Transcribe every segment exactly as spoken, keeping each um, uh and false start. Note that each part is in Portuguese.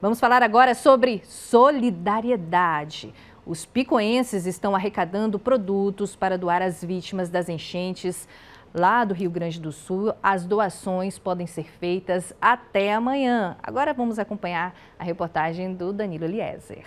Vamos falar agora sobre solidariedade. Os picoenses estão arrecadando produtos para doar às vítimas das enchentes lá do Rio Grande do Sul. As doações podem ser feitas até amanhã. Agora vamos acompanhar a reportagem do Danilo Eliezer.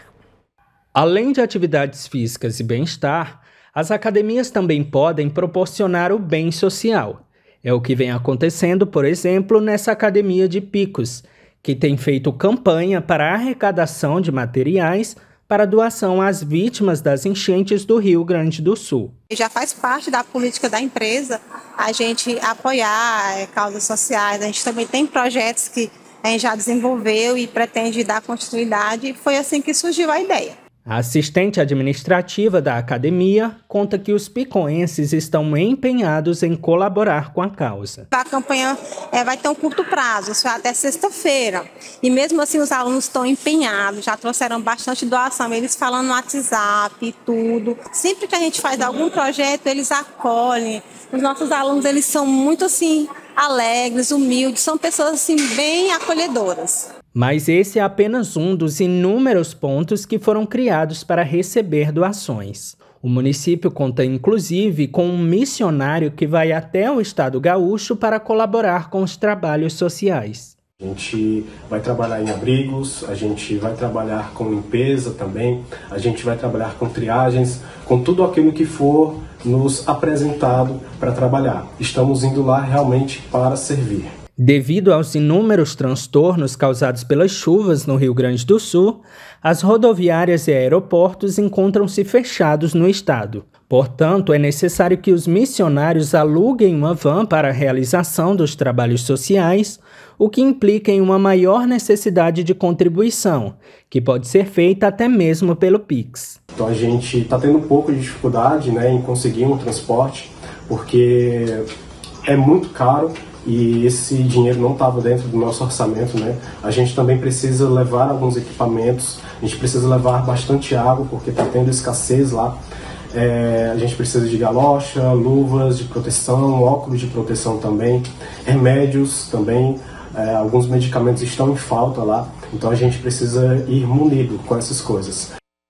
Além de atividades físicas e bem-estar, as academias também podem proporcionar o bem social. É o que vem acontecendo, por exemplo, nessa academia de Picos, que tem feito campanha para a arrecadação de materiais para doação às vítimas das enchentes do Rio Grande do Sul. Já faz parte da política da empresa a gente apoiar é, causas sociais. A gente também tem projetos que a gente já desenvolveu e pretende dar continuidade. Foi assim que surgiu a ideia. A assistente administrativa da academia conta que os picoenses estão empenhados em colaborar com a causa. A campanha é, vai ter um curto prazo, só até sexta-feira. E mesmo assim os alunos estão empenhados, já trouxeram bastante doação, eles falando no WhatsApp e tudo. Sempre que a gente faz algum projeto, eles acolhem. Os nossos alunos, eles são muito assim alegres, humildes, são pessoas assim bem acolhedoras. Mas esse é apenas um dos inúmeros pontos que foram criados para receber doações. O município conta inclusive com um missionário que vai até o estado gaúcho para colaborar com os trabalhos sociais. A gente vai trabalhar em abrigos, a gente vai trabalhar com limpeza também, a gente vai trabalhar com triagens, com tudo aquilo que for nos apresentado para trabalhar. Estamos indo lá realmente para servir. Devido aos inúmeros transtornos causados pelas chuvas no Rio Grande do Sul, as rodoviárias e aeroportos encontram-se fechados no estado. Portanto, é necessário que os missionários aluguem uma van para a realização dos trabalhos sociais, o que implica em uma maior necessidade de contribuição, que pode ser feita até mesmo pelo Pix. Então a gente está tendo um pouco de dificuldade, né, em conseguir um transporte, porque é muito caro. E esse dinheiro não estava dentro do nosso orçamento, né? A gente também precisa levar alguns equipamentos, a gente precisa levar bastante água, porque está tendo escassez lá. É, a gente precisa de galocha, luvas de proteção, óculos de proteção também, remédios também, é, alguns medicamentos estão em falta lá, então a gente precisa ir munido com essas coisas.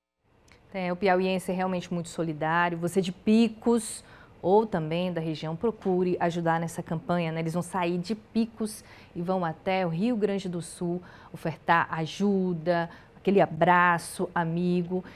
É, o piauiense é realmente muito solidário. Você de Picos ou também da região, procure ajudar nessa campanha, né? Eles vão sair de Picos e vão até o Rio Grande do Sul ofertar ajuda, aquele abraço amigo.